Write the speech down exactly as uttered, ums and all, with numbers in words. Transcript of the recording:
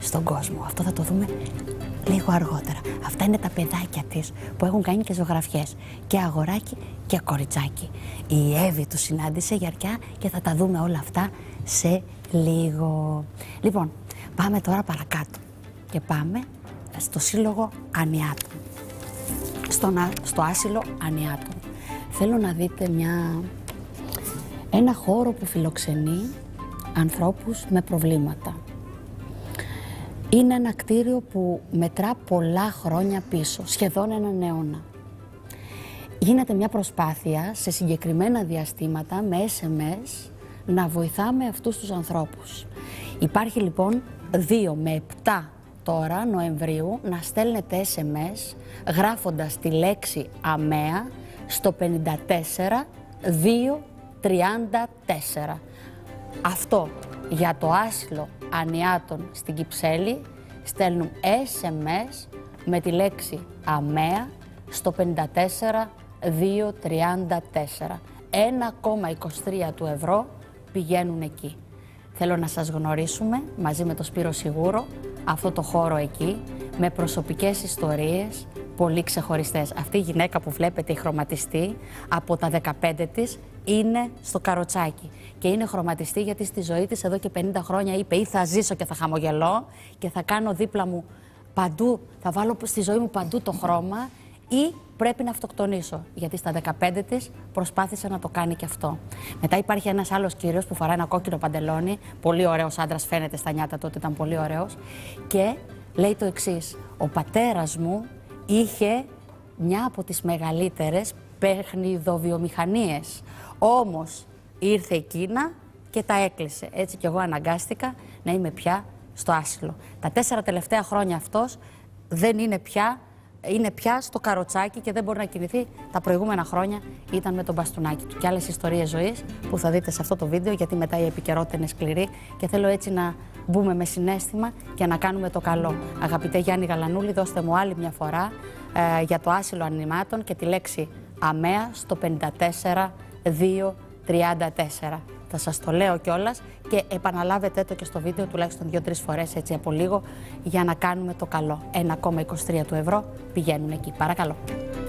στον κόσμο. Αυτό θα το δούμε λίγο αργότερα. Αυτά είναι τα παιδάκια της που έχουν κάνει και ζωγραφιές. Και αγοράκι και κοριτσάκι. Η Εύη του συνάντησε γιαρκιά και θα τα δούμε όλα αυτά σε λίγο. Λοιπόν, πάμε τώρα παρακάτω. Και πάμε στο Σύλλογο Ανιάτων. Στον, στο άσυλο Ανιάτων. Θέλω να δείτε μια, ένα χώρο που φιλοξενεί ανθρώπους με προβλήματα. Είναι ένα κτίριο που μετρά πολλά χρόνια πίσω, σχεδόν έναν αιώνα. Γίνεται μια προσπάθεια σε συγκεκριμένα διαστήματα με ες εμ ες να βοηθάμε αυτούς τους ανθρώπους. Υπάρχει λοιπόν δύο με επτά τώρα Νοεμβρίου να στέλνετε ες εμ ες γράφοντας τη λέξη ΑΜΕΑ στο πενήντα τέσσερα διακόσια τριάντα τέσσερα. Αυτό για το άσυλο Ανιάτων στην Κυψέλη στέλνουν ες εμ ες με τη λέξη ΑΜΕΑ στο πενήντα τέσσερα διακόσια τριάντα τέσσερα. ένα κόμμα είκοσι τρία του ευρώ πηγαίνουν εκεί. Θέλω να σας γνωρίσουμε μαζί με το Σπύρο Σιγούρο αυτό το χώρο εκεί με προσωπικές ιστορίες πολύ ξεχωριστές. Αυτή η γυναίκα που βλέπετε, η χρωματιστή, από τα δεκαπέντε της είναι στο καροτσάκι. Και είναι χρωματιστή γιατί στη ζωή της εδώ και πενήντα χρόνια είπε ή θα ζήσω και θα χαμογελώ και θα κάνω δίπλα μου παντού, θα βάλω στη ζωή μου παντού το χρώμα ή πρέπει να αυτοκτονήσω. Γιατί στα δεκαπέντε της προσπάθησε να το κάνει και αυτό. Μετά υπάρχει ένας άλλος κύριος που φοράει ένα κόκκινο παντελόνι, πολύ ωραίος άντρας, φαίνεται στα νιάτα τότε, ήταν πολύ ωραίος, και λέει το εξής: ο πατέρας μου είχε μια από τις μεγαλύτερες παιχνιδοβιομηχανίες. Όμως ήρθε η Κίνα και τα έκλεισε. Έτσι κι εγώ αναγκάστηκα να είμαι πια στο άσυλο. Τα τέσσερα τελευταία χρόνια αυτός δεν είναι πια, είναι πια στο καροτσάκι και δεν μπορεί να κινηθεί. Τα προηγούμενα χρόνια ήταν με τον μπαστούνάκι του. Και άλλες ιστορίες ζωής που θα δείτε σε αυτό το βίντεο, γιατί μετά η επικαιρότητα είναι σκληρή και θέλω έτσι να μπούμε με συναίσθημα και να κάνουμε το καλό. Αγαπητέ Γιάννη Γαλανούλη, δώστε μου άλλη μια φορά ε, για το άσυλο Ανιμάτων και τη λέξη ΑΜΕΑ στο πενήντα τέσσερα διακόσια τριάντα τέσσερα. Θα σας το λέω κιόλας και επαναλάβετε το και στο βίντεο τουλάχιστον δύο-τρεις φορές έτσι από λίγο για να κάνουμε το καλό. ένα κόμμα είκοσι τρία του ευρώ πηγαίνουν εκεί. Παρακαλώ.